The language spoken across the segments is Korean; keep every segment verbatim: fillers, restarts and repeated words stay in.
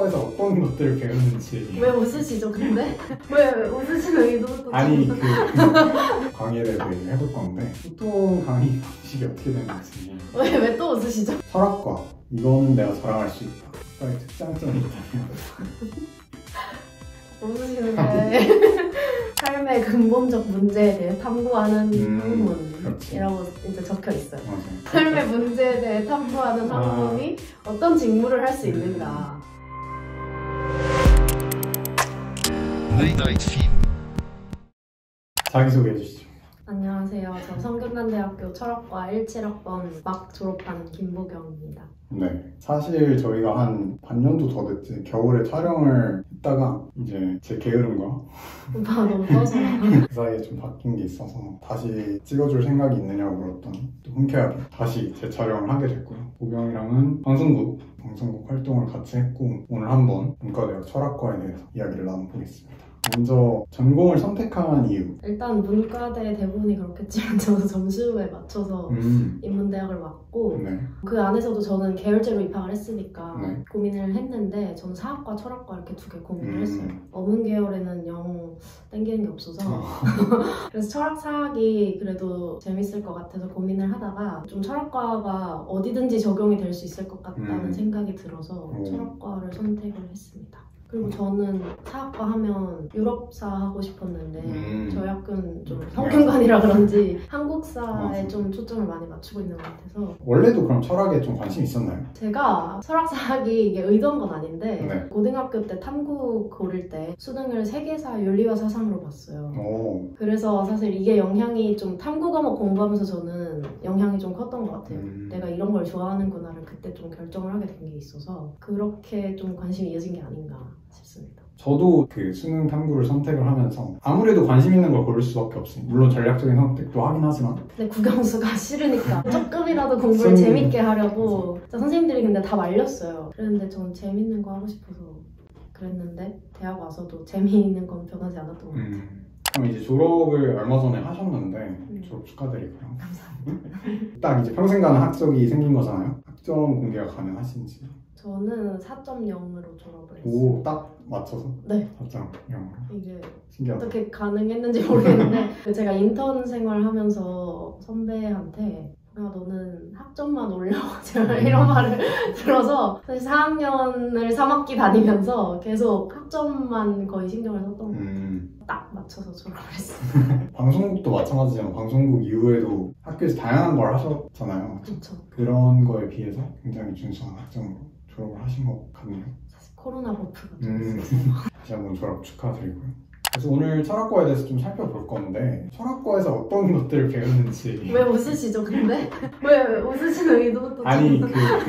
철학과에서 어떤 것들을 배웠는지. 왜 웃으시죠 근데? 왜 웃으시는 의도도 아니 그 강의에 대해서 얘기를 해볼 건데 보통 강의 방식이 어떻게 되는지. 왜 왜 또 웃으시죠? 철학과 이건 내가 자랑할 수 있다. 철학과의 특장점이 있다면 웃으시는 게 삶의 근본적 문제에 대해 탐구하는 음, 학문이라고 이제 적혀 있어요. 맞아요. 삶의 문제에 대해 탐구하는 아. 학문이 어떤 직무를 할 수 있는가. 자기소개해 주시죠. 안녕하세요. 전 성균관대학교 철학과 십칠 학번 막 졸업한 김보경입니다. 네, 사실 저희가 한 반년도 더 됐지. 겨울에 촬영을 했다가 이제 제 게으름과 오빠 너무 떠서 그 사이에 좀 바뀐 게 있어서 다시 찍어줄 생각이 있느냐고 물었더니 또 흔쾌하게 다시 재촬영을 하게 됐고요. 보경이랑은 방송국, 방송국 활동을 같이 했고 오늘 한번 문과대학 철학과에 대해서 이야기를 나눠보겠습니다. 먼저 전공을 선택한 이유. 일단 문과대 대부분이 그렇겠지만 저도 점수에 맞춰서 음. 인문대학을 왔고 네. 그 안에서도 저는 계열제로 입학을 했으니까 네. 고민을 했는데 저는 사학과, 철학과 이렇게 두 개 고민을 음. 했어요. 어문 계열에는 영 땡기는 게 없어서 어. 그래서 철학 사학이 그래도 재밌을 것 같아서 고민을 하다가 좀 철학과가 어디든지 적용이 될 수 있을 것 같다는 음. 생각이 들어서 오. 철학과를 선택을 했습니다. 그리고 저는 사학과 하면 유럽사 하고 싶었는데 음. 저희 학교는 좀 성균관이라 그런지 한국사에 맞아. 좀 초점을 많이 맞추고 있는 것 같아서 원래도 그럼 철학에 좀 관심 있었나요? 제가 철학사학이 이게 의도한 건 아닌데 네. 고등학교 때 탐구 고를 때 수능을 세계사, 윤리와 사상으로 봤어요. 오. 그래서 사실 이게 영향이 좀 탐구 과목 공부하면서 저는 영향이 좀 컸던 것 같아요. 음. 내가 이런 걸 좋아하는구나를 그때 좀 결정을 하게 된 게 있어서 그렇게 좀 관심이 이어진 게 아닌가 싶습니다. 저도 그 수능 탐구를 선택을 하면서 아무래도 관심 있는 걸 고를 수밖에 없어요. 물론 전략적인 선택도 하긴 하지만 근데 국영수가 싫으니까 조금이라도 공부를 음. 재밌게 하려고 선생님들이 근데 다 말렸어요. 그랬는데 전 재밌는 거 하고 싶어서 그랬는데 대학 와서도 재미있는 건 변하지 않았던 것 같아요. 음. 그럼 이제 졸업을 얼마 전에 하셨는데 음. 졸업 축하드리고요. 감사합니다. 딱 이제 평생 가는 학적이 생긴 거잖아요. 학점 공개가 가능하신지. 저는 사 점 영으로 졸업을 했어요. 오, 딱 맞춰서? 네. 사 점 영으로. 이게 신기하다. 어떻게 가능했는지 모르겠는데 제가 인턴 생활하면서 선배한테 야, 너는 학점만 올려 제가 이런 말을 들어서 사실 사 학년을 삼 학기 다니면서 계속 학점만 거의 신경을 썼던 것 같아요. 음. 딱 맞춰서 졸업을 했어요. 방송국도 마찬가지지만 방송국 이후에도 학교에서 다양한 걸 하셨잖아요. 그렇죠. 그런 거에 비해서 굉장히 준수한 학점으로 졸업을 하신 것 같네요. 사실 코로나 버프가 좀 음. 있어서 다시 한번 졸업 축하드리고요. 그래서 오늘 철학과에 대해서 좀 살펴볼 건데 철학과에서 어떤 것들을 배웠는지. 왜 웃으시죠 근데? 왜 웃으시는 의도도 아니 그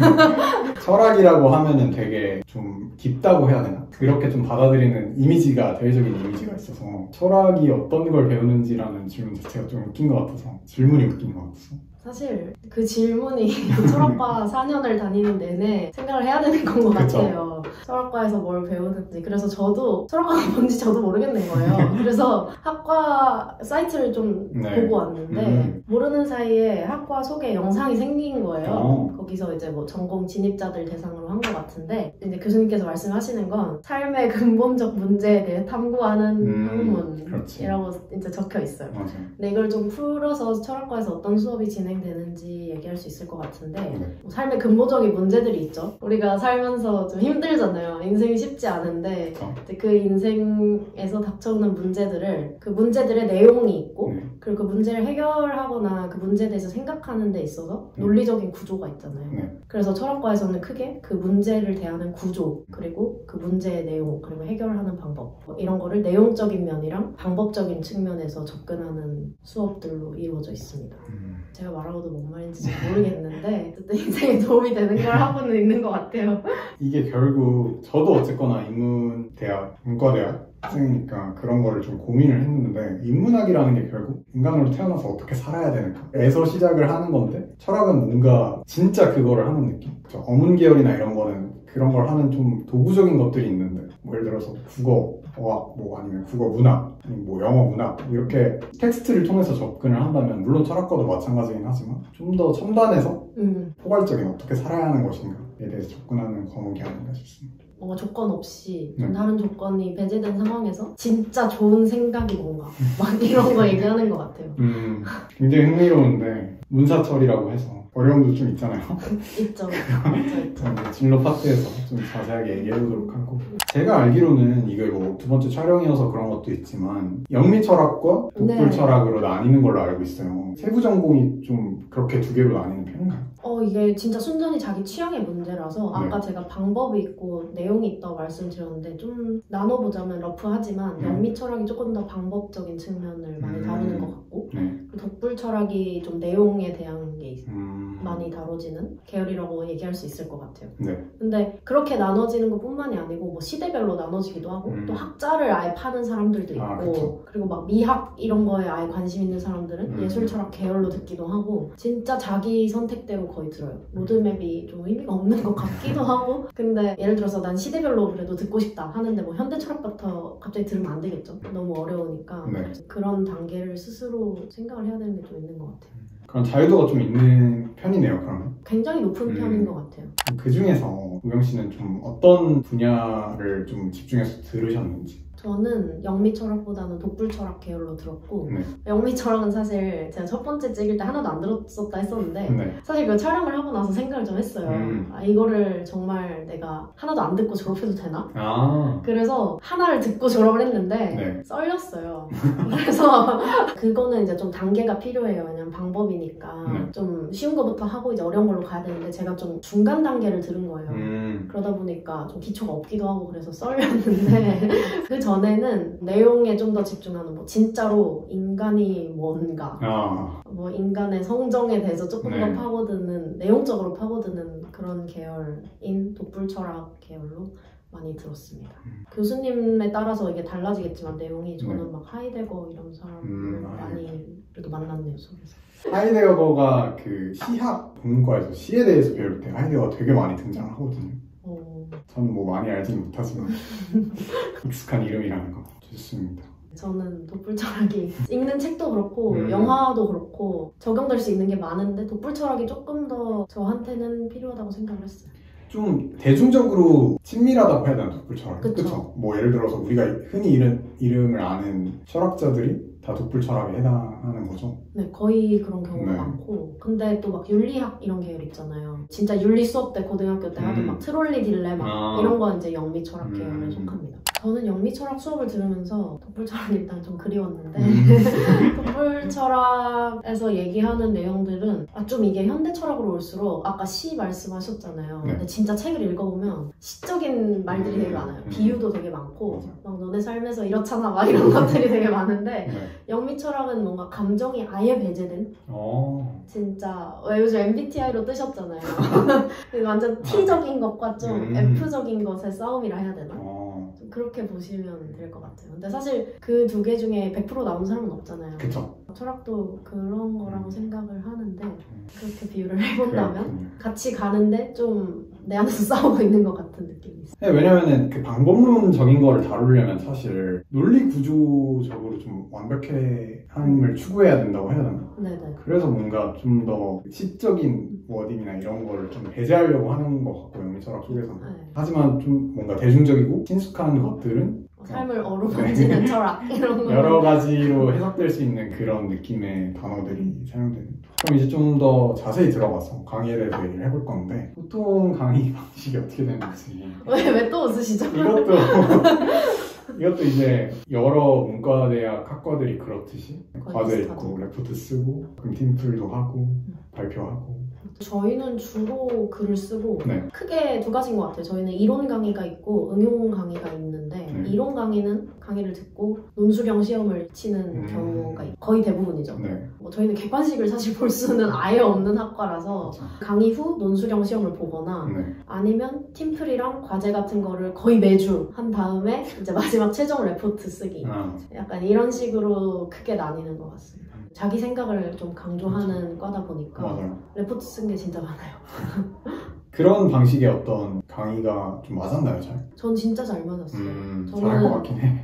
철학이라고 하면은 되게 좀 깊다고 해야 되나? 그렇게 좀 받아들이는 이미지가 대외적인 이미지가 있어서 철학이 어떤 걸 배우는지라는 질문 자체가 좀 웃긴 것 같아서 질문이 웃긴 것 같아서 사실 그 질문이 철학과 사 년을 다니는 내내 생각을 해야 되는 건 것 같아요. 철학과에서 뭘 배우는지. 그래서 저도 철학과가 뭔지 저도 모르겠는 거예요. 그래서 학과 사이트를 좀 네. 보고 왔는데 음. 모르는 사이에 학과 소개 영상이 생긴 거예요. 어. 거기서 이제 뭐 전공 진입자들 대상으로 한 것 같은데 이제 교수님께서 말씀하시는 건 삶의 근본적 문제에 대해 탐구하는 음, 학문이라고 이제 적혀 있어요. 맞아요. 근데 이걸 좀 풀어서 철학과에서 어떤 수업이 진행되는지 얘기할 수 있을 것 같은데 네. 뭐 삶의 근본적인 문제들이 있죠. 우리가 살면서 좀 힘들잖아요. 인생이 쉽지 않은데 그렇죠. 이제 그 인생에서 닥쳐오는 문제들을 그 문제들의 내용이 있고 네. 그리고 그 문제를 해결하거나 그 문제에 대해서 생각하는 데 있어서 음. 논리적인 구조가 있잖아요. 네. 그래서 철학과에서는 크게 그 문제를 대하는 구조 그리고 그 문제의 내용 그리고 해결하는 방법 뭐 이런 거를 내용적인 면이랑 방법적인 측면에서 접근하는 수업들로 이루어져 있습니다. 음. 제가 말하고도 뭔 말인지 잘 모르겠는데 어쨌든 인생에 도움이 되는 걸 하고는 있는 것 같아요. 이게 결국 저도 어쨌거나 인문대학, 문과대학 학생이니까 그런 거를 좀 고민을 했는데 인문학이라는 게 결국 인간으로 태어나서 어떻게 살아야 되는가에서 시작을 하는 건데 철학은 뭔가 진짜 그거를 하는 느낌? 그렇죠? 어문 계열이나 이런 거는 그런 걸 하는 좀 도구적인 것들이 있는데 뭐 예를 들어서 국어, 어학, 뭐 아니면 국어 문학, 아니면 뭐 영어 문학 이렇게 텍스트를 통해서 접근을 한다면 물론 철학과도 마찬가지긴 하지만 좀 더 첨단해서 음. 포괄적인 어떻게 살아야 하는 것인가에 대해서 접근하는 과목이 아닌가 싶습니다. 뭔가 조건 없이 좀 네. 다른 조건이 배제된 상황에서 진짜 좋은 생각이 뭔가 막 이런 거 얘기하는 것 같아요. 음, 굉장히 흥미로운데 문사철이라고 해서 어려움도 좀 있잖아요. 있죠. 있죠, 있죠. 이제 진로 파트에서 좀 자세하게 얘기해보도록 하고 제가 알기로는 이게 뭐 두 번째 촬영이어서 그런 것도 있지만 영미철학과 네. 독불철학으로 나뉘는 걸로 알고 있어요. 세부 전공이 좀 그렇게 두 개로 나뉘는 편인가요? 어 이게 진짜 순전히 자기 취향의 문제라서 아까 네. 제가 방법이 있고 내용이 있다고 말씀드렸는데 좀 나눠보자면 러프하지만 네. 영미 철학이 조금 더 방법적인 측면을 많이 음. 다루는 것 같고 네. 독불 철학이 좀 내용에 대한 게 있- 음... 많이 다뤄지는 계열이라고 얘기할 수 있을 것 같아요. 네. 근데 그렇게 나눠지는 것뿐만이 아니고 뭐 시대별로 나눠지기도 하고 음. 또 학자를 아예 파는 사람들도 있고 아, 그쵸. 그리고 막 미학 이런 거에 아예 관심 있는 사람들은 음. 예술 철학 계열로 듣기도 하고 진짜 자기 선택대로 거의 들어요. 로드맵이 좀 의미가 없는 것 같기도 하고 근데 예를 들어서 난 시대별로 그래도 듣고 싶다 하는데 뭐 현대 철학부터 갑자기 들으면 안 되겠죠. 너무 어려우니까 네. 그런 단계를 스스로 생각을 해야 되는 게 좀 있는 것 같아요. 그런 자유도가 좀 있는 편이네요, 그러면. 굉장히 높은 음. 편인 것 같아요. 그 중에서 우영 씨는 좀 어떤 분야를 좀 집중해서 들으셨는지. 저는 영미 철학보다는 독불 철학 계열로 들었고 네. 영미 철학은 사실 제가 첫 번째 찍을 때 하나도 안 들었었다 했었는데 네. 사실 그 촬영을 하고 나서 생각을 좀 했어요. 음. 아 이거를 정말 내가 하나도 안 듣고 졸업해도 되나? 아. 그래서 하나를 듣고 졸업을 했는데 네. 썰렸어요. 그래서 그거는 이제 좀 단계가 필요해요. 왜냐면 방법이니까 네. 좀 쉬운 거부터 하고 이제 어려운 걸로 가야 되는데 제가 좀 중간 단계를 들은 거예요. 음. 그러다 보니까 좀 기초가 없기도 하고 그래서 썰렸는데 그 전에는 내용에 좀 더 집중하는 뭐 진짜로 인간이 뭔가 아. 뭐 인간의 성정에 대해서 조금 네. 더 파고드는 내용적으로 파고드는 그런 계열인 독불 철학 계열로 많이 들었습니다. 음. 교수님에 따라서 이게 달라지겠지만 내용이 저는 네. 막 하이데거 이런 사람을 음, 많이 그래도 만났네요 속에서. 하이데거가 그 시학 본과에서 시에 대해서 배울 때 하이데거가 되게 많이 등장하거든요. 어, 저는 뭐 많이 알지는 못하지만 익숙한 이름이라는 거 좋습니다. 저는 독불 철학이 읽는 책도 그렇고 음. 영화도 그렇고 적용될 수 있는 게 많은데 독불 철학이 조금 더 저한테는 필요하다고 생각을 했어요. 좀 대중적으로 친밀하다고 해야 되나 독불철학? 그쵸. 그쵸? 뭐 예를 들어서 우리가 흔히 이름, 이름을 아는 철학자들이 다 독불철학에 해당하는 거죠. 네, 거의 그런 경우가 네. 많고 근데 또 막 윤리학 이런 계열 있잖아요. 진짜 윤리 수업 때 고등학교 때 하던 음. 막 트롤리 딜레마 아. 이런 건 이제 영미 철학 계열에 음. 속합니다. 저는 영미 철학 수업을 들으면서 독불 철학이 일단 좀 그리웠는데 음. 독불 철학에서 얘기하는 내용들은 아, 좀 이게 현대 철학으로 올수록 아까 시 말씀하셨잖아요. 네. 근데 진짜 책을 읽어보면 시적인 말들이 되게 많아요. 음. 비유도 되게 많고 맞아요. 막 너네 삶에서 이렇잖아 막 이런 것들이 되게 많은데 네. 영미 철학은 뭔가 감정이 아예 배제된 어. 진짜 왜 요즘 엠비티아이로 뜨셨잖아요. 완전 T적인 것과 좀 음. F적인 것의 싸움이라 해야 되나? 어. 좀 그렇게 보시면 될 것 같아요. 근데 사실 그 두 개 중에 백 퍼센트 나온 사람은 없잖아요. 그쵸. 철학도 그런 거라고 음. 생각을 하는데 그렇게 비유를 해본다면 그렇군요. 같이 가는데 좀 내 안에서 싸우고 있는 것 같은 느낌이 있어요. 네, 왜냐면은 그 방법론적인 거를 다루려면 사실 논리 구조적으로 좀 완벽함을 추구해야 된다고 해야 되나? 네네. 그래서 뭔가 좀 더 시적인 워딩이나 이런 거를 좀 배제하려고 하는 것 같고요, 영미철학 속에서는. 네. 하지만 좀 뭔가 대중적이고 친숙한 것들은 삶을 어루만지는 철학 이런 거. 여러 가지로 해석될 수 있는 그런 느낌의 단어들이 사용되는. 그럼 이제 좀 더 자세히 들어가서 강의에 대해서 얘기를 해볼 건데 보통 강의 방식이 어떻게 되는지 왜왜 또 웃으시죠? 이것도 이것도 이제 여러 문과대학 학과들이 그렇듯이 거의 과제 비슷하죠. 있고 레포트 쓰고 그럼 팀플도 하고 발표하고. 저희는 주로 글을 쓰고 네. 크게 두 가지인 것 같아요. 저희는 이론 강의가 있고 응용 강의가 있는데 네. 이론 강의는 강의를 듣고 논술형 시험을 치는 음. 경우가 거의 대부분이죠. 네. 뭐 저희는 객관식을 사실 볼 수는 아예 없는 학과라서 그렇죠. 강의 후 논술형 시험을 보거나 네. 아니면 팀플이랑 과제 같은 거를 거의 매주 한 다음에 이제 마지막 최종 레포트 쓰기 아, 약간 이런 식으로 크게 나뉘는 것 같습니다. 자기 생각을 좀 강조하는 과다 보니까 맞아요. 레포트 쓴 게 진짜 많아요. 그런 방식의 어떤 강의가 좀 맞았나요, 잘? 전 진짜 잘 맞았어요. 음, 저는- 잘할 것 같긴 해.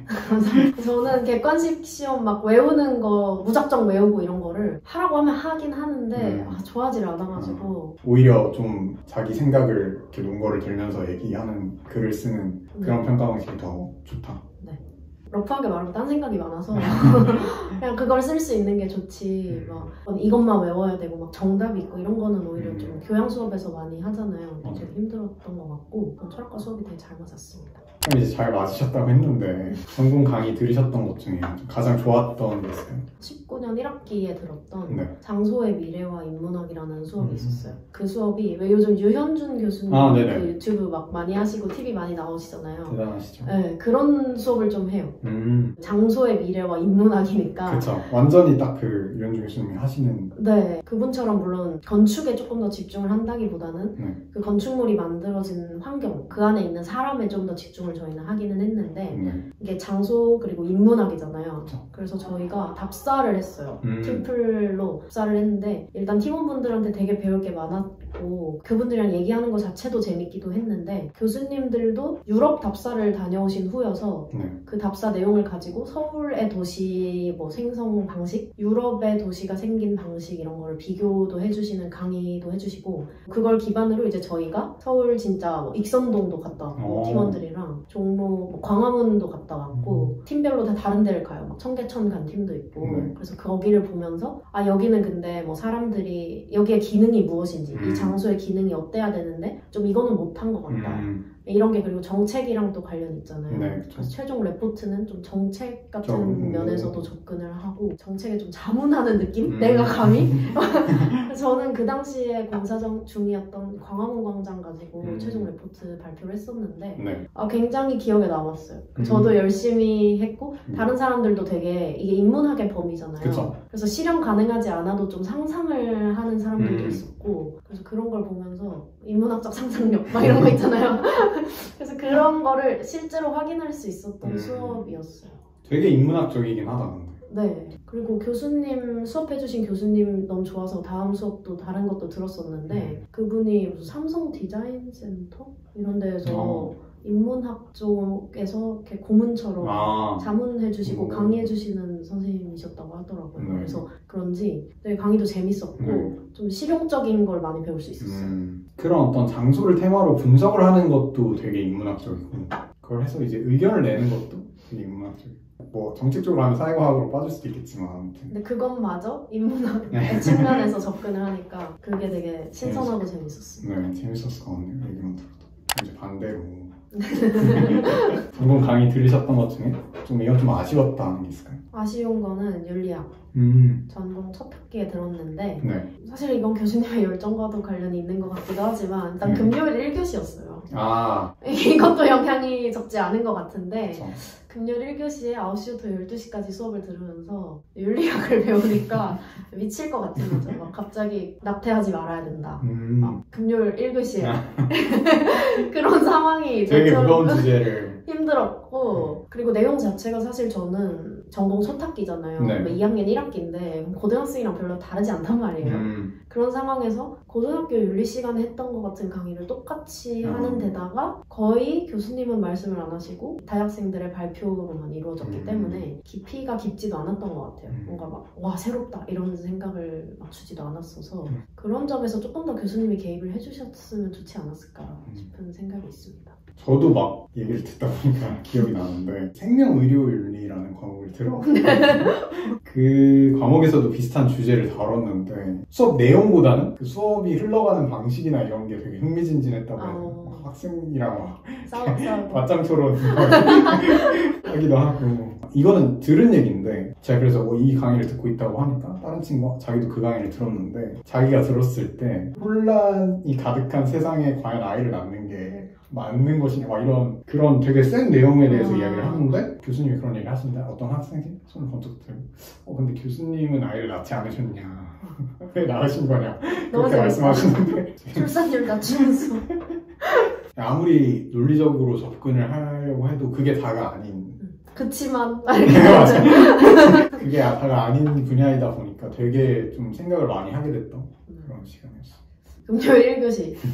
저는 객관식 시험 막 외우는 거 무작정 외우고 이런 거를 하라고 하면 하긴 하는데 음. 아, 좋아하지 않아가지고 오히려 좀 자기 생각을 이렇게 논거를 들면서 얘기하는 글을 쓰는 그런 네. 평가 방식이 더 좋다. 러프하게 말하면 딴 생각이 많아서 그냥 그걸 쓸 수 있는 게 좋지 음. 막 이것만 외워야 되고 막 정답이 있고 이런 거는 오히려 음. 좀 교양 수업에서 많이 하잖아요. 맞아요. 되게 힘들었던 것 같고 철학과 수업이 되게 잘 맞았습니다. 그럼 이제 잘 맞으셨다고 했는데 전공 강의 들으셨던 것 중에 가장 좋았던 게 있어요? 십구 년 일 학기에 들었던 네. 장소의 미래와 인문학이라는 수업이 음. 있었어요. 그 수업이 왜 요즘 유현준 교수님 아, 네네. 그 유튜브 막 많이 하시고 티비 많이 나오시잖아요. 대단하시죠? 네, 그런 수업을 좀 해요. 음, 장소의 미래와 인문학이니까. 그쵸. 완전히 딱 그 유현준 교수님이 하시는 네, 그분처럼 물론 건축에 조금 더 집중을 한다기보다는 네. 그 건축물이 만들어진 환경, 그 안에 있는 사람에 좀 더 집중을 저희는 하기는 했는데 네. 이게 장소 그리고 인문학이잖아요. 그쵸. 그래서 저희가 답사를 했어요. 음. 팀플로 답사를 했는데 일단 팀원분들한테 되게 배울 게 많았고 그분들이랑 얘기하는 것 자체도 재밌기도 했는데 교수님들도 유럽 답사를 다녀오신 후여서 네. 그 답사 내용을 가지고 서울의 도시 뭐 생성 방식, 유럽의 도시가 생긴 방식 이런 거를 비교도 해주시는 강의도 해주시고 그걸 기반으로 이제 저희가 서울 진짜 뭐 익선동도 갔다 왔고 오. 팀원들이랑 종로, 뭐 광화문도 갔다 왔고 팀별로 다 다른 데를 가요. 막 청계천 간 팀도 있고 네. 그래서 거기를 보면서 아 여기는 근데 뭐 사람들이 여기에 기능이 무엇인지 음. 이 장소의 기능이 어때야 되는데 좀 이거는 못한 것 같다. 음, 이런 게 그리고 정책이랑 또 관련 있잖아요. 네, 그쵸. 그래서 최종 레포트는 좀 정책 같은 좀, 면에서도 접근을 하고 정책에 좀 자문하는 느낌? 음. 내가 감히? 그래서 저는 그 당시에 공사 정- 중이었던 광화문 광장 가지고 음. 최종 레포트 발표를 했었는데 네. 아, 굉장히 기억에 남았어요. 음. 저도 열심히 했고 음. 다른 사람들도 되게 이게 인문학의 범위잖아요. 그쵸. 그래서 실현 가능하지 않아도 좀 상상을 하는 사람들도 음. 있었고 그래서 그런 걸 보면서 인문학적 상상력 막 이런 거 있잖아요. 그래서 그런 거를 실제로 확인할 수 있었던 음. 수업이었어요. 되게 인문학적이긴 하다. 근데. 네. 그리고 교수님 수업해주신 교수님 너무 좋아서 다음 수업도 다른 것도 들었었는데 음. 그분이 무슨 삼성 디자인 센터 이런 데에서 어. 인문학 쪽에서 이렇게 고문처럼 아, 자문해주시고 음. 강의해주시는 선생님이셨다고 하더라고요. 네. 그래서 그런지 되게 강의도 재밌었고 네. 좀 실용적인 걸 많이 배울 수 있었어요. 음, 그런 어떤 장소를 테마로 분석을 하는 것도 되게 인문학적이고 그걸 해서 이제 의견을 내는 것도 되게 인문학적이고 뭐 정책적으로 하면 사회과학으로 빠질 수도 있겠지만 아무튼 근데 그것마저 인문학의 네. 측면에서 접근을 하니까 그게 되게 신선하고 재밌었어요. 네, 재밌었을 것 같네요. 얘기만 들어도. 이제 반대로 전공 강의 들으셨던 것 중에 좀 이건 좀 아쉬웠다 하는 게 있을까요? 아쉬운 거는 윤리학 음, 전공 첫 학기에 들었는데 네. 사실 이건 교수님의 열정과도 관련이 있는 것 같기도 하지만 일단 음. 금요일 일 교시였어요. 아, 이것도 영향이 적지 않은 것 같은데 그쵸. 금요일 일 교시에 아홉 시부터 열두 시까지 수업을 들으면서 윤리학을 배우니까 미칠 것 같은 거죠. 막 갑자기 낙태하지 말아야 된다. 음, 막 금요일 일 교시에 그런 상황이 되게 저처럼 무거운 주제를 힘들었고 그리고 내용 자체가 사실 저는 전공 첫 학기잖아요. 네. 이 학년 일 학기인데 고등학생이랑 별로 다르지 않단 말이에요. 음, 그런 상황에서 고등학교 윤리 시간에 했던 것 같은 강의를 똑같이 음. 하는 데다가 거의 교수님은 말씀을 안 하시고 대학생들의 발표로만 이루어졌기 음. 때문에 깊이가 깊지도 않았던 것 같아요. 음. 뭔가 막 와 새롭다 이런 생각을 막 주지도 않았어서 음. 그런 점에서 조금 더 교수님이 개입을 해주셨으면 좋지 않았을까 음. 싶은 생각이 있습니다. 저도 막 얘기를 듣다 보니까 기억이 나는데 생명의료윤리라는 과목을 들어봤는데 그 과목에서도 비슷한 주제를 다뤘는데 수업 내용보다는 그 수업이 흘러가는 방식이나 이런 게 되게 흥미진진했다고 해야 되나? 어. 막 학생이랑 막 싸우고 싸우고 맞짱 토론 하기도 하고 이거는 들은 얘기인데 제가 그래서 뭐 이 강의를 듣고 있다고 하니까 다른 친구가 자기도 그 강의를 들었는데 자기가 들었을 때 혼란이 가득한 세상에 과연 아이를 낳는 게 맞는 것이냐 막 이런 그런 되게 센 내용에 대해서 아. 이야기를 하는데 교수님이 그런 얘기를 하시는데 어떤 학생이 손을 번쩍 들고 어 근데 교수님은 아이를 낳지 않으셨냐 왜 낳으신 거냐 너무 그렇게 재밌어. 말씀하시는데 출산율 낮추면서 아무리 논리적으로 접근을 하려고 해도 그게 다가 아닌 그치만 맞아. 그게 다가 아닌 분야이다 보니까 되게 좀 생각을 많이 하게 됐던 그런 시간이었어. 금요일 일 교시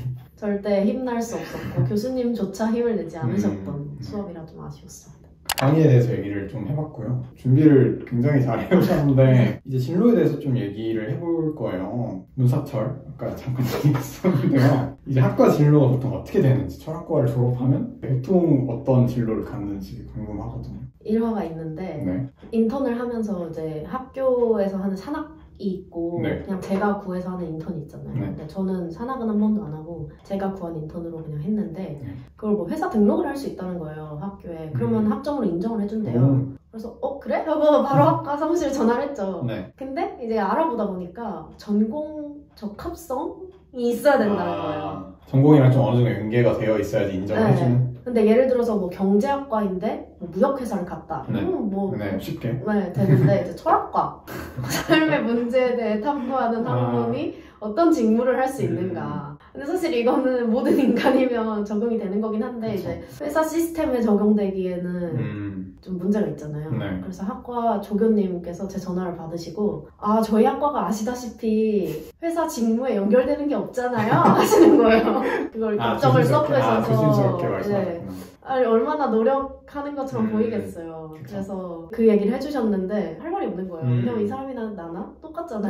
절대 힘날 수 없었고 교수님조차 힘을 내지 않으셨던 음. 수업이라 좀 아쉬웠습니다. 강의에 대해서 얘기를 좀 해봤고요. 준비를 굉장히 잘 해오셨는데 이제 진로에 대해서 좀 얘기를 해볼 거예요. 문사철, 아까 잠깐 얘기했었는데요. 이제 학과 진로가 보통 어떻게 되는지, 철학과를 졸업하면 보통 어떤 진로를 갖는지 궁금하거든요. 일화가 있는데 네. 인턴을 하면서 이제 학교에서 하는 산학이 있고 네. 그냥 제가 구해서 하는 인턴이 있잖아요. 네. 근데 저는 산학은 한 번도 안 하고 제가 구한 인턴으로 그냥 했는데 네. 그걸 뭐 회사 등록을 할 수 있다는 거예요, 학교에. 그러면 음. 학점으로 인정을 해준대요. 오. 그래서 어 그래? 하고 바로 학과 사무실에 전화를 했죠. 네. 근데 이제 알아보다 보니까 전공 적합성이 있어야 된다는 아, 거예요. 전공이랑 좀 어느 정도 연계가 되어 있어야지 인정을 네. 해주는. 근데 예를 들어서 뭐 경제학과인데 뭐 무역회사를 갔다. 네. 그럼 뭐 네, 쉽게. 네, 되는데 이제 철학과 삶의 문제에 대해 탐구하는 아. 학문이 어떤 직무를 할 수 있는가. 근데 사실 이거는 모든 인간이면 적용이 되는 거긴 한데 그쵸. 이제 회사 시스템에 적용되기에는 음, 좀 문제가 있잖아요. 네. 그래서 학과 조교님께서 제 전화를 받으시고 아 저희 학과가 아시다시피 회사 직무에 연결되는 게 없잖아요 하시는 거예요. 그걸 아, 걱정을 조심스럽게, 아, 써보셔서 조심스럽게 네. 말씀하셨구나. 아니, 얼마나 노력하는 것처럼 음, 보이겠어요. 그쵸. 그래서 그 얘기를 해주셨는데 할 말이 없는 거예요. 음. 왜냐면 이 사람이나 나나 똑같잖아요.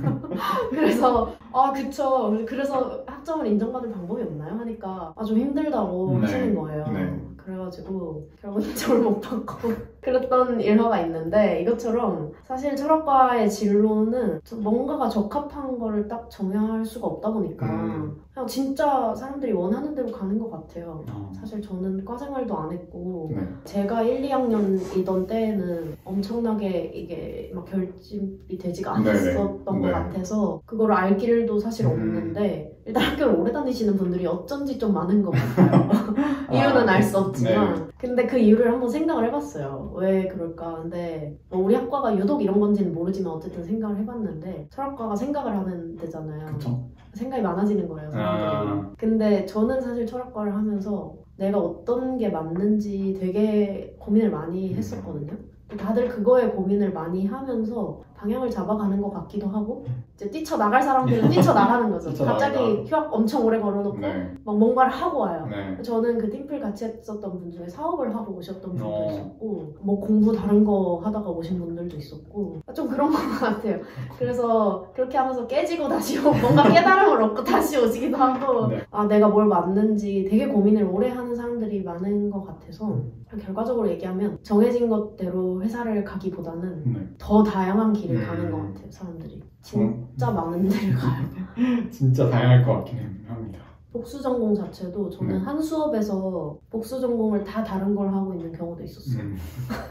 그래서 아 그쵸. 그래서 학점을 인정받을 방법이 없나요? 하니까 아 좀 힘들다고 네. 하시는 거예요. 네. 그래가지고 결국 인정을 못 받고 그랬던 일화가 있는데 이것처럼 사실 철학과의 진로는 좀 뭔가가 적합한 거를 딱 정할 수가 없다 보니까 음. 그냥 진짜 사람들이 원하는 대로 가는 것 같아요. 어. 사실 저는 과생활도 안 했고 네. 제가 일, 이 학년이던 때에는 엄청나게 이게 막 결집이 되지가 네네. 않았었던 것 네. 같아서 그걸 알 길도 사실 음. 없는데 일단 학교를 오래 다니시는 분들이 어쩐지 좀 많은 것 같아요. 이유는 아, 알 수 없지만 네. 근데 그 이유를 한번 생각을 해봤어요. 왜 그럴까? 근데 뭐 우리 학과가 유독 이런 건지는 모르지만 어쨌든 생각을 해봤는데 철학과가 생각을 하는 데잖아요. 그쵸. 생각이 많아지는 거예요, 사람들이. 아. 근데 저는 사실 철학과를 하면서 내가 어떤 게 맞는지 되게 고민을 많이 했었거든요. 다들 그거에 고민을 많이 하면서 방향을 잡아가는 것 같기도 하고 이제 뛰쳐나갈 사람들은 뛰쳐나가는 거죠. 뛰쳐나가다. 갑자기 휴학 엄청 오래 걸어놓고 네. 막 뭔가를 하고 와요. 네. 저는 그 팀플 같이 했었던 분 중에 사업을 하고 오셨던 분도 어. 있었고 뭐 공부 다른 거 하다가 오신 분들도 있었고 좀 그런 것 같아요. 그래서 그렇게 하면서 깨지고 다시 오- 뭔가 깨달음을 얻고 다시 오시기도 하고 네. 아 내가 뭘 맞는지 되게 고민을 오래 하는 사람들이 많은 것 같아서 결과적으로 얘기하면 정해진 것대로 회사를 가기보다는 네. 더 다양한 길을 음. 가는 것 같아요, 사람들이. 음. 진짜 많은 데를 가요. 진짜 다양할 것 같긴 합니다. 복수 전공 자체도 저는 네. 한 수업에서 복수 전공을 다 다른 걸 하고 있는 경우도 있었어요. 음.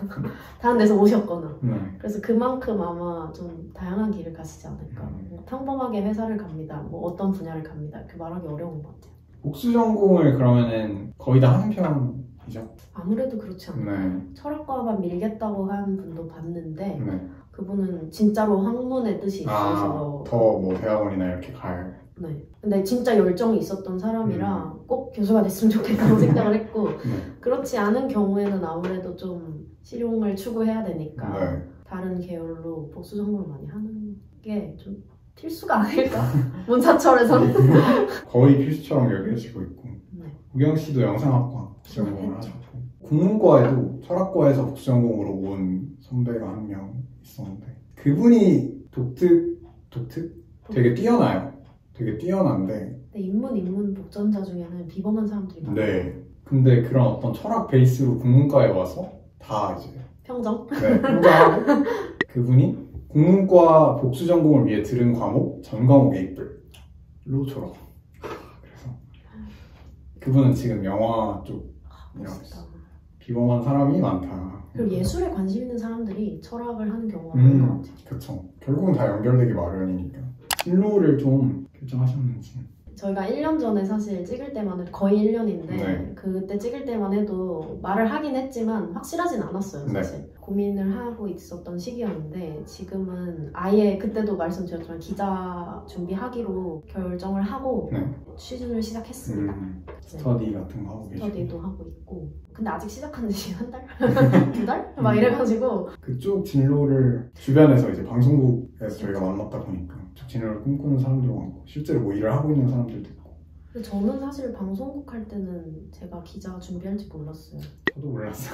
다른 데서 오셨거나. 네. 그래서 그만큼 아마 좀 다양한 길을 가시지 않을까. 음. 뭐 평범하게 회사를 갑니다. 뭐 어떤 분야를 갑니다. 이렇게 말하기 어려운 것 같아요. 복수 전공을 그러면은 거의 다 하는 편이죠? 아무래도 그렇지 않나요? 네. 철학과만 밀겠다고 한 분도 봤는데 네. 그분은 진짜로 학문의 뜻이 아, 있어서 더 뭐 대학원이나 이렇게 갈. 네. 근데 진짜 열정이 있었던 사람이라 음. 꼭 교수가 됐으면 좋겠다고 생각을 했고 네. 그렇지 않은 경우에는 아무래도 좀 실용을 추구해야 되니까 네. 다른 계열로 복수 전공을 많이 하는 게 좀 필수가 아닐까? 문사철에서는. 거의 필수처럼 여겨지고 있고. 네. 우경 씨도 영상학과 복수 전공을 하셨고. 국문과에도 철학과에서 복수 전공으로 온 선배가 한 명 있었는데 그분이 독특, 독특? 되게 뛰어나요. 되게 뛰어난데 근데 인문, 인문 복전자 중에는 비범한 사람들이 많아요. 네. 근데 그런 어떤 철학 베이스로 국문과에 와서 다 이제 평정? 네, 평가하고 그분이 국문과 복수 전공을 위해 들은 과목 전 과목 에이플로 졸업. 그래서 그분은 지금 영화 쪽이라고 멋있다. 했어. 비범한 사람이 많다. 그리고 예술에 관심 있는 사람들이 철학을 하는 경우가 많은 것 음, 같아요. 그쵸. 결국은 다 연결되기 마련이니까. 진로를 좀 결정하셨는지. 저희가 일 년 전에 사실 찍을 때만 해도 거의 일 년인데 네. 그때 찍을 때만 해도 말을 하긴 했지만 확실하진 않았어요 사실. 네. 고민을 하고 있었던 시기였는데 지금은 아예 그때도 말씀드렸지만 기자 준비하기로 결정을 하고 네. 취준을 시작했습니다. 음, 네. 스터디 같은 거 하고 계시고. 스터디도 하고 있고 근데 아직 시작한 지 한 달? 두 달? 막 음. 이래가지고 그쪽 진로를 주변에서 이제 방송국에서 저희가 만났다 보니까 그쪽 진로를 꿈꾸는 사람들도 많고 실제로 뭐 일을 하고 있는 사람들도 있고 근데 저는 사실 방송국 할 때는 제가 기자 준비할지 몰랐어요. 저도 몰랐어요.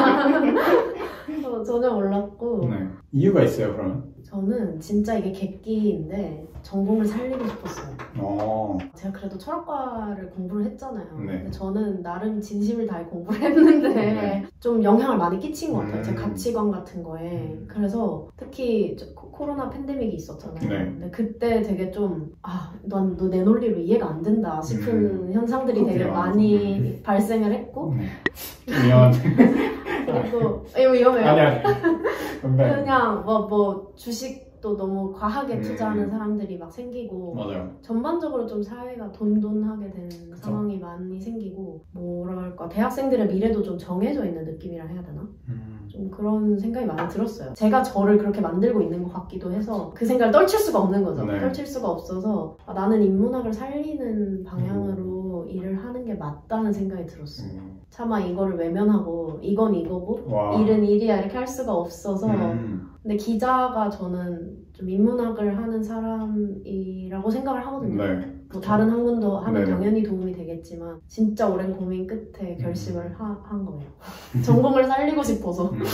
저 전혀 몰랐고 네. 이유가 있어요, 그러면? 저는 진짜 이게 객기인데 전공을 살리고 싶었어요. 어. 제가 그래도 철학과를 공부를 했잖아요. 네. 근데 저는 나름 진심을 다해 공부를 했는데 네. 좀 영향을 많이 끼친 것 같아요. 음. 제 가치관 같은 거에. 음. 그래서 특히 저 코- 코로나 팬데믹이 있었잖아요. 네. 근데 그때 되게 좀 아, 넌 너 내 논리로 이해가 안 된다 싶은 음. 현상들이 되게 그렇게요. 많이 발생을 했고 네. 좀 위험한데. 그리고 이거 위험해요. 아니, 아니. 근데. 그냥 뭐, 뭐 주식도 너무 과하게 음. 투자하는 사람들이 막 생기고 맞아요. 전반적으로 좀 사회가 돈돈하게 된 그쵸. 상황이 많이 생기고 뭐랄까 대학생들의 미래도 좀 정해져 있는 느낌이라 해야 되나? 음. 좀 그런 생각이 많이 들었어요. 제가 저를 그렇게 만들고 있는 것 같기도 해서 그 생각을 떨칠 수가 없는 거죠. 네. 떨칠 수가 없어서 아, 나는 인문학을 살리는 방향으로 일을 하는 게 맞다는 생각이 들었어요. 음. 차마 이거를 외면하고 이건 이거고 와. 일은 일이야 이렇게 할 수가 없어서 음. 근데 기자가 저는 좀 인문학을 하는 사람이라고 생각을 하거든요. 네. 뭐 다른 학문도 하면 네네. 당연히 도움이 되겠지만 진짜 오랜 고민 끝에 결심을 음. 하, 한 거예요. 전공을 살리고 싶어서. 음.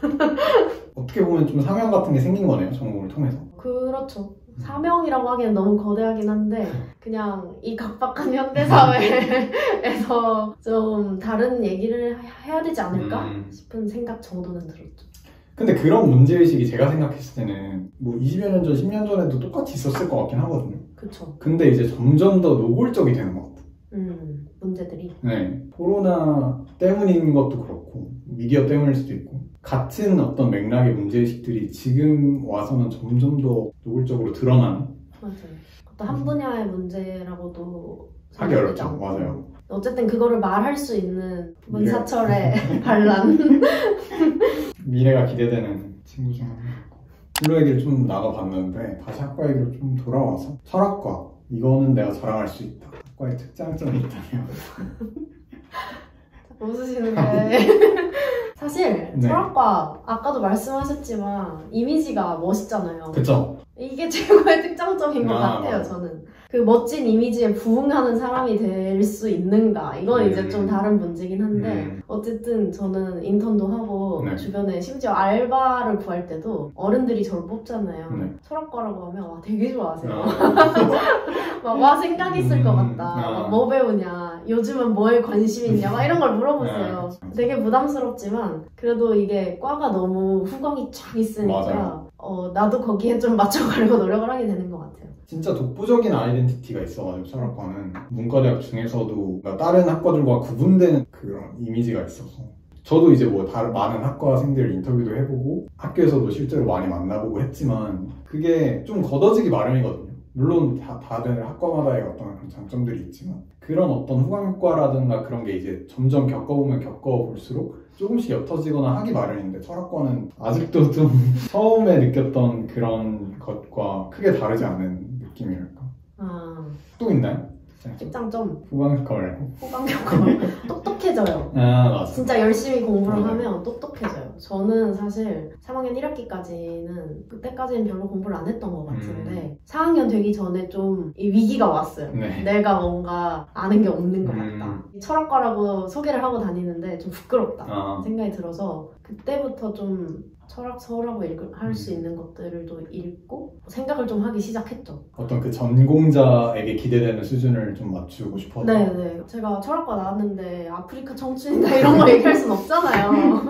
어떻게 보면 좀 사명 같은 게 생긴 거네요, 전공을 통해서. 그렇죠. 사명이라고 하기엔 너무 거대하긴 한데 그냥 이 각박한 현대사회에서 좀 다른 얘기를 해야 되지 않을까 음. 싶은 생각 정도는 들었죠. 근데 그런 문제의식이 제가 생각했을 때는 뭐 이십여 년 전, 십 년 전에도 똑같이 있었을 것 같긴 하거든요. 그쵸. 근데 이제 점점 더 노골적이 되는 것 같아요. 음, 문제들이. 네. 코로나 때문인 것도 그렇고, 미디어 때문일 수도 있고, 같은 어떤 맥락의 문제의식들이 지금 와서는 점점 더 노골적으로 드러나는? 맞아요. 또 한 분야의 문제라고도 하기 어렵죠. 생각되지 않고. 맞아요. 어쨌든 그거를 말할 수 있는 문사철의 반란. 미래가 기대되는 친구 중 한 명이고. 진로 얘기를 좀 나눠봤는데, 다시 학과 얘기로 좀 돌아와서, 철학과. 이거는 내가 자랑할 수 있다. 학과의 특장점이 있다면. 웃으시는데 사실 네. 철학과 아까도 말씀하셨지만 이미지가 멋있잖아요. 그쵸? 이게 최고의 특장점인 것 아, 같아요. 맞아. 저는 그 멋진 이미지에 부응하는 사람이 될 수 있는가 이건 이제 음. 좀 다른 문제긴 한데 음. 어쨌든 저는 인턴도 하고 네. 주변에 심지어 알바를 구할 때도 어른들이 저를 뽑잖아요. 네. 철학과라고 하면 와 되게 좋아하세요. 아. 막 와 생각 있을 것 음, 같다. 아. 막 뭐 배우냐, 요즘은 뭐에 관심 있냐, 막 이런 걸 물어보세요. 아, 되게 부담스럽지만 그래도 이게 과가 너무 후광이 쫙 있으니까 맞아요. 어, 나도 거기에 좀 맞춰가려고 노력을 하게 되는 것 같아요. 진짜 독보적인 아이덴티티가 있어가지고 철학과는 문과대학 중에서도 다른 학과들과 구분되는 그런 이미지가 있어서 저도 이제 뭐 다른 많은 학과생들 인터뷰도 해보고 학교에서도 실제로 많이 만나보고 했지만 그게 좀 걷어지기 마련이거든요. 물론 다, 다들 학과마다의 어떤 그런 장점들이 있지만 그런 어떤 후광효과라든가 그런 게 이제 점점 겪어보면 겪어볼수록 조금씩 옅어지거나 하기 마련인데 철학과는 아직도 좀 처음에 느꼈던 그런 것과 크게 다르지 않은 느낌이랄까. 아, 또 있나요? 특장점, 후광효과 말고. 호강효과. 똑똑해져요. 아 맞아. 진짜 열심히 공부를 맞아요. 하면 똑똑해져요. 저는 사실 삼 학년 일 학기까지는 그때까지는 별로 공부를 안 했던 것 같은데 음. 사 학년 되기 전에 좀 이 위기가 왔어요. 네. 내가 뭔가 아는 게 없는 것 음. 같다. 철학과라고 소개를 하고 다니는데 좀 부끄럽다 아. 생각이 들어서 그때부터 좀 철학서라고 할 수 음. 있는 것들을 또 읽고 생각을 좀 하기 시작했죠. 어떤 그 전공자에게 기대되는 수준을 좀 맞추고 싶어서. 네네. 제가 철학과 나왔는데 아프리카 청춘이다 이런 거 얘기할 순 없잖아요.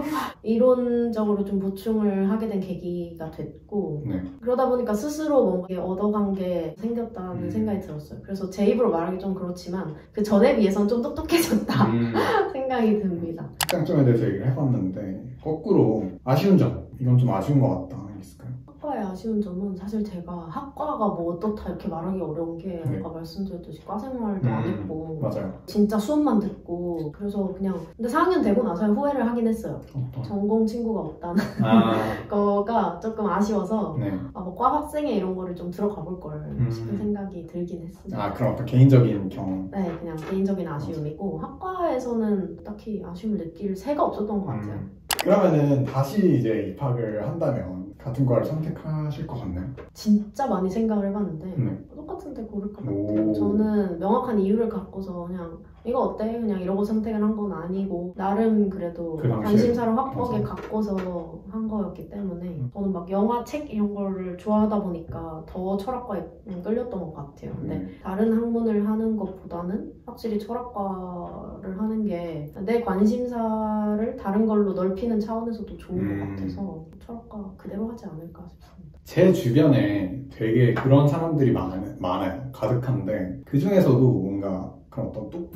이론적으로 좀 보충을 하게 된 계기가 됐고 네. 그러다 보니까 스스로 뭔가 얻어간 게 생겼다는 음. 생각이 들었어요. 그래서 제 입으로 말하기 좀 그렇지만 그 전에 비해서는 좀 똑똑해졌다 음. 생각이 듭니다. 특장점에 대해서 얘기를 해봤는데 거꾸로 아쉬운 점 이건 좀 아쉬운 것 같다 있을까요? 학과의 아쉬운 점은 사실 제가 학과가 뭐 어떻다 이렇게 말하기 어려운 게 네. 아까 말씀드렸듯이 과생활도 안 음. 했고 맞아요. 진짜 수업만 듣고 그래서 그냥 근데 사 학년 되고 나서 후회를 하긴 했어요. 어떤? 전공 친구가 없다는 아. 거가 조금 아쉬워서 네. 아, 뭐 과학생회 이런 거를 좀 들어가 볼 걸 음. 싶은 생각이 들긴 했습니다. 아 그런 어떤 개인적인 경험. 네, 그냥 개인적인 아쉬움이고 학과에서는 딱히 아쉬움을 느낄 새가 없었던 것 같아요. 음. 그러면은 다시 이제 입학을 한다면 같은 과를 선택하실 것 같나요? 진짜 많이 생각을 해봤는데 네. 똑같은데 고를 것 오. 같아요. 저는 명확한 이유를 갖고서 그냥 이거 어때? 그냥 이러고 선택을 한 건 아니고 나름 그래도 그 당시에. 관심사를 확고하게 맞아. 갖고서 한 거였기 때문에 음. 저는 막 영화, 책 이런 거를 좋아하다 보니까 더 철학과에 끌렸던 것 같아요. 근데 네. 다른 학문을 하는 것보다는 확실히 철학과를 하는 게 내 관심사를 다른 걸로 넓히는 차원에서도 좋은 음. 것 같아서 철학과 그대로 하지 않을까 싶습니다. 제 주변에 되게 그런 사람들이 많아요. 많아요. 가득한데 그 중에서도 뭔가 그런 어떤 뚝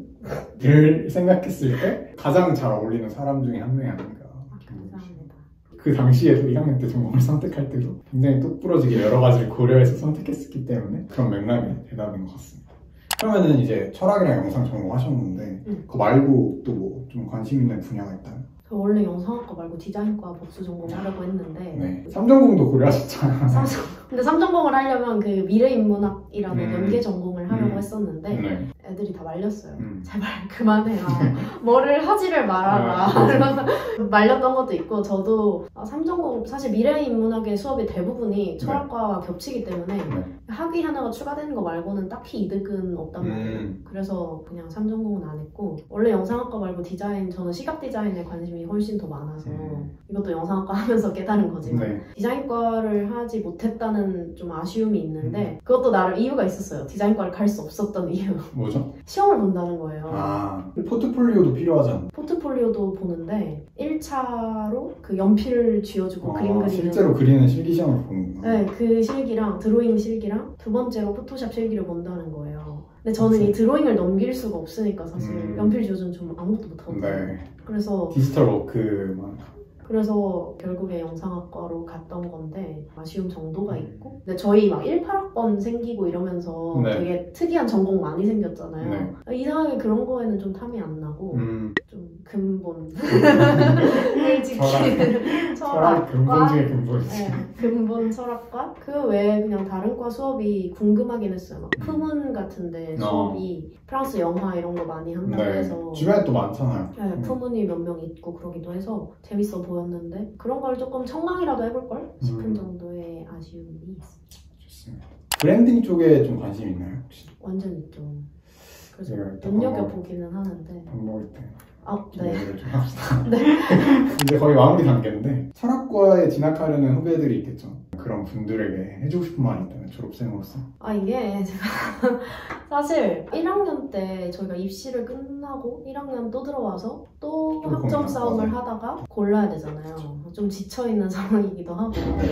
부러짐을 생각했을 때 가장 잘 어울리는 사람 중에 한 명이 아닌가. 감사합니다. 그 당시에도 일 학년 때 전공을 선택할 때도 굉장히 뚝 부러지게 여러 가지를 고려해서 선택했었기 때문에 그런 맥락이 대답인 것 같습니다. 그러면은 이제 철학이랑 영상 전공하셨는데 응. 그거 말고 또 뭐 좀 관심 있는 분야가 있다면? 저 원래 영상학과 말고 디자인과 복수 전공하려고 했는데 네. 삼전공도 고려하셨잖아요. 삼성, 근데 삼전공을 하려면 그 미래인문학이라는 음. 연계 전공을 하려고 음. 했었는데 네. 애들이 다 말렸어요. 음. 제발 그만해라. 뭐를 하지를 말아라. 이러면서 말렸던 것도 있고 저도 삼전공 사실 미래인문학의 수업의 대부분이 철학과와 겹치기 때문에 네. 학위 하나가 추가되는 거 말고는 딱히 이득은 없단 말이에요. 음. 그래서 그냥 삼전공은 안 했고 원래 영상학과 말고 디자인 저는 시각 디자인에 관심이 훨씬 더 많아서 음. 이것도 영상학과 하면서 깨달은 거지만 네. 디자인과를 하지 못했다는 좀 아쉬움이 있는데 음. 그것도 나름 이유가 있었어요. 디자인과를 갈 수 없었던 이유. 뭐죠? 시험을 본다는 거예요. 아, 포트폴리오도 필요하잖아. 포트폴리오도 보는데 일 차로 그 연필을 쥐어주고 그림 아, 그리는 실제로 그리는 실기시험을 보는구나. 네, 그 실기랑 드로잉 실기랑 두 번째로 포토샵 실기를 본다는 거예요. 근데 저는 그치. 이 드로잉을 넘길 수가 없으니까 사실 음. 연필 쥐어주면 좀 아무것도 못하거든요. 네. 그래서 디지털 워크만. 그래서 결국에 영상학과로 갔던 건데 아쉬움 정도가 음. 있고 근데 저희 막 십팔 학번 생기고 이러면서 네. 되게 특이한 전공 많이 생겼잖아요. 네. 이상하게 그런 거에는 좀 탐이 안 나고 음, 좀 근본 을 지키는 철학 근본 철학과 중에 근본이지. 네, 근본 철학과 그 외에 그냥 다른 과 수업이 궁금하긴 했어요. 막 음. 푸문 같은데 어. 수업이 프랑스 영화 이런 거 많이 한다고 네. 해서 주변에 또 많잖아요. 네, 음. 푸문이 몇 명 있고 그러기도 해서 재밌어 보였는데 그런 걸 조금 청강이라도 해볼걸 싶은 음. 정도의 아쉬움이 있습니다. 좋습니다. 브랜딩 쪽에 좀 관심 있나요? 혹시? 완전 있죠. 그래서 제가 일단 눈여겨보기는 하는데 밥 먹을 때 아, 좀 네. 얘기를 좀 합시다. 이제 거의 마무리 단계인데 철학과에 진학하려는 후배들이 있겠죠. 그런 분들에게 해주고 싶은 말이 있다면 졸업생으로서. 아 이게 제가 사실 일 학년 때 저희가 입시를 끝나고 일 학년 또 들어와서 또 또 학점 고민하고, 싸움을 맞아요. 하다가 골라야 되잖아요. 좀 지쳐있는 상황이기도 하고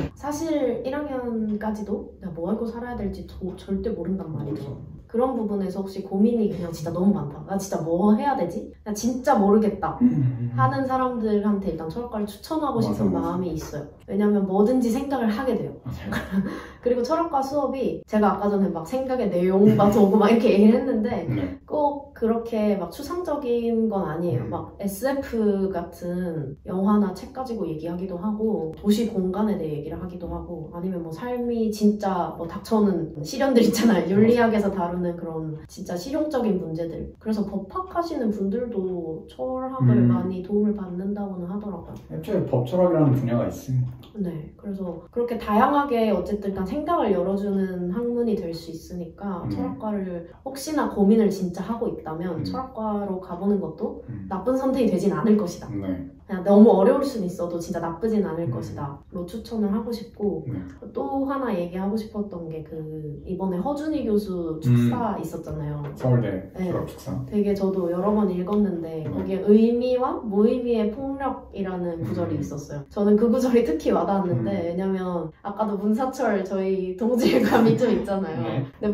사실 일 학년까지도 내가 뭐 하고 살아야 될지 도, 절대 모른단 말이죠. 그런 부분에서 혹시 고민이 그냥 진짜 너무 많다. 나 진짜 뭐 해야 되지? 나 진짜 모르겠다. 하는 사람들한테 일단 철학과를 추천하고 맞아, 싶은 맞아. 마음이 있어요. 왜냐면 뭐든지 생각을 하게 돼요. 맞아요. 그리고 철학과 수업이 제가 아까 전에 막 생각의 내용과 도구 막 이렇게 얘기를 했는데 네. 꼭 그렇게 막 추상적인 건 아니에요. 음. 막 에스에프 같은 영화나 책 가지고 얘기하기도 하고 도시 공간에 대해 얘기를 하기도 하고 아니면 뭐 삶이 진짜 뭐 닥쳐오는 시련들 있잖아요. 윤리학에서 다루는 그런 진짜 실용적인 문제들. 그래서 법학하시는 분들도 철학을 음. 많이 도움을 받는다고는 하더라고요. 애초에 법철학이라는 분야가 있으니까. 네, 그래서 그렇게 다양하게 어쨌든 일단 생각을 열어주는 학문이 될 수 있으니까 음. 철학과를 혹시나 고민을 진짜 하고 있다면 음. 철학과로 가보는 것도 음. 나쁜 선택이 되진 않을 것이다. 네. 그냥 너무 어려울 수는 있어도 진짜 나쁘진 않을 음. 것이다. 로 추천을 하고 싶고 네. 또 하나 얘기하고 싶었던 게 그 이번에 허준희 교수 축사 있었잖아요. 서울대 네. 졸업축사. 되게 저도 여러 번 읽었는데 네. 거기에 의미와 무의미의 폭력이라는 구절이 음. 있었어요. 저는 그 구절이 특히 와닿았는데 음. 왜냐면 아까도 문사철 저희 동질감이 좀 있잖아요. 네. 근데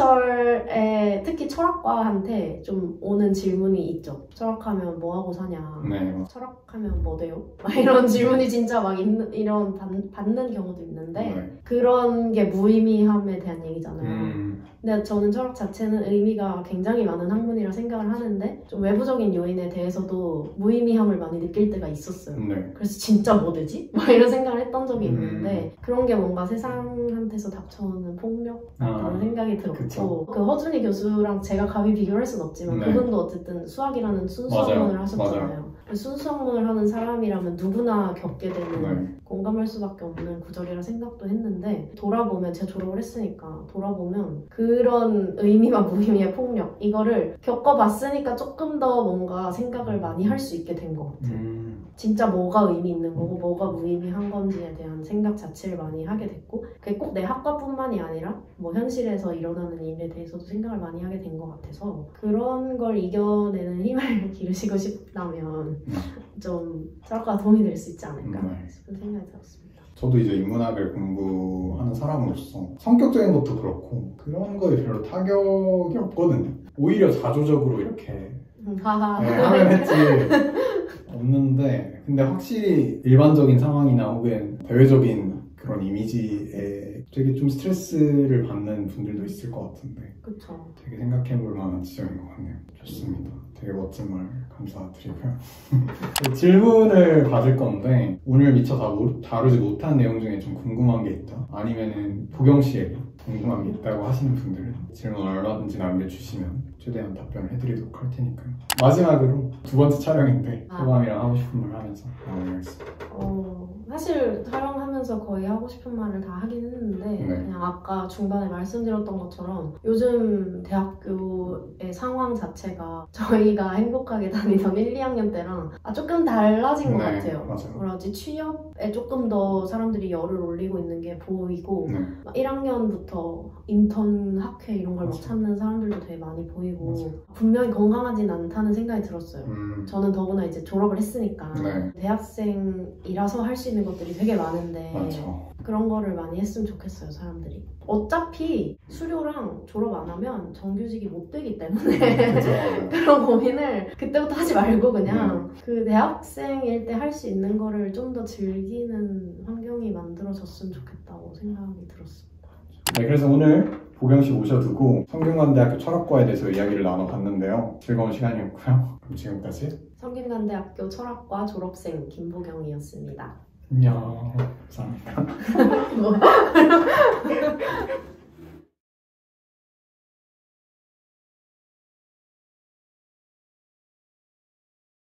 문사철에 특히 철학과한테 좀 오는 질문이 있죠. 철학하면 뭐 하고 사냐. 네. 맞- 철학하면 뭐 돼요? 막 이런 질문이 진짜 막 있는, 이런 받, 받는 경우도 있는데 네. 그런 게 무의미함에 대한 얘기잖아요. 음. 근데 저는 철학 자체는 의미가 굉장히 많은 학문이라 생각을 하는데 좀 외부적인 요인에 대해서도 무의미함을 많이 느낄 때가 있었어요. 네. 그래서 진짜 뭐 되지? 막 이런 생각을 했던 적이 음. 있는데 그런 게 뭔가 세상한테서 닥쳐오는 폭력? 아, 그런 생각이 들었고 그쵸. 그 허준희 교수랑 제가 감히 비교할 순 없지만 네. 그분도 어쨌든 수학이라는 순수 맞아요. 학문을 하셨잖아요. 순수 학문을 하는 사람이라면 누구나 겪게 되는 네. 공감할 수밖에 없는 구절이라 생각도 했는데 돌아보면 제가 졸업을 했으니까 돌아보면 그런 의미와 무의미의 폭력 이거를 겪어봤으니까 조금 더 뭔가 생각을 많이 할 수 있게 된 것 같아요. 음. 진짜 뭐가 의미 있는 거고 뭐가 무의미한 건지에 대한 생각 자체를 많이 하게 됐고 그게 꼭 내 학과뿐만이 아니라 뭐 현실에서 일어나는 일에 대해서도 생각을 많이 하게 된 것 같아서 그런 걸 이겨내는 힘을 기르시고 싶다면 좀 철학과 도움이 될 수 있지 않을까 네. 싶은 생각이 들었습니다. 저도 이제 인문학을 공부하는 사람으로서 성격적인 것도 그렇고 그런 거에 별로 타격이 없거든요. 오히려 자조적으로 이렇게 음, 하하. 네, 하면 했지 없는데 근데 확실히 일반적인 상황이나 혹은 대외적인 그런 이미지에 되게 좀 스트레스를 받는 분들도 있을 것 같은데 그쵸. 되게 생각해볼 만한 지점인 것 같네요. 좋습니다. 되게 멋진 말 감사드리고요. 질문을 받을 건데 오늘 미처 다 다루지 못한 내용 중에 좀 궁금한 게 있다 아니면은 보경 씨에게 궁금한 게 있다고 하시는 분들은 질문 얼마든지 남겨주시면 최대한 답변을 해드리도록 할 테니까요. 마지막으로 두 번째 촬영인데 아. 소감이랑 하고 싶은 말 하면서 마무리하겠습니다. 어, 사실 촬영하면서 거의 하고 싶은 말을 다 하긴 했는데 네. 그냥 아까 중간에 말씀드렸던 것처럼 요즘 대학교의 상황 자체가 저희가 행복하게 다니던 일, 이 학년 때랑 아, 조금 달라진 것 네, 같아요. 맞아요. 뭐라 하지? 취업에 조금 더 사람들이 열을 올리고 있는 게 보이고 네. 막 일 학년부터 인턴 학회 이런 걸 막 맞아요. 찾는 사람들도 되게 많이 보이고 맞아요. 분명히 건강하진 않다는 생각이 들었어요. 음, 저는 더구나 이제 졸업을 했으니까 네. 대학생이라서 할 수 있는 것들이 되게 많은데 맞죠. 그런 거를 많이 했으면 좋겠어요, 사람들이. 어차피 수료랑 졸업 안 하면 정규직이 못 되기 때문에 그죠, 맞아요. 그런 고민을 그때부터 하지 말고 그냥 그 대학생일 때 할 수 있는 거를 좀 더 즐기는 환경이 만들어졌으면 좋겠다고 생각이 들었습니다. 네, 그래서 오늘 보경 씨 모셔두고 성균관대학교 철학과에 대해서 이야기를 나눠봤는데요. 즐거운 시간이었고요. 그럼 지금까지 성균관대학교 철학과 졸업생 김보경이었습니다. 안녕. 감사합니다. 뭐.